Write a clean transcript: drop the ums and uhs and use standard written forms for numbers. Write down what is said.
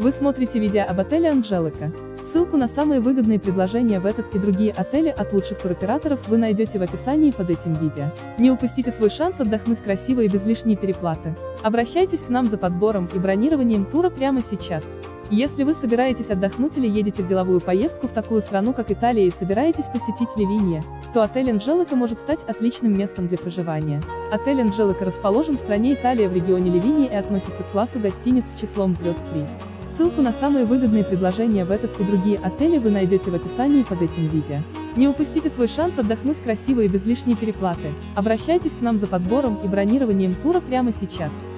Вы смотрите видео об отеле Анжелика. Ссылку на самые выгодные предложения в этот и другие отели от лучших туроператоров вы найдете в описании под этим видео. Не упустите свой шанс отдохнуть красиво и без лишней переплаты. Обращайтесь к нам за подбором и бронированием тура прямо сейчас. Если вы собираетесь отдохнуть или едете в деловую поездку в такую страну, как Италия, и собираетесь посетить Ливийне, то отель Анжелика может стать отличным местом для проживания. Отель Анжелика расположен в стране Италия в регионе Ливийне и относится к классу гостиниц с числом звезд 3. Ссылку на самые выгодные предложения в этот и другие отели вы найдете в описании под этим видео. Не упустите свой шанс отдохнуть красиво и без лишней переплаты. Обращайтесь к нам за подбором и бронированием тура прямо сейчас.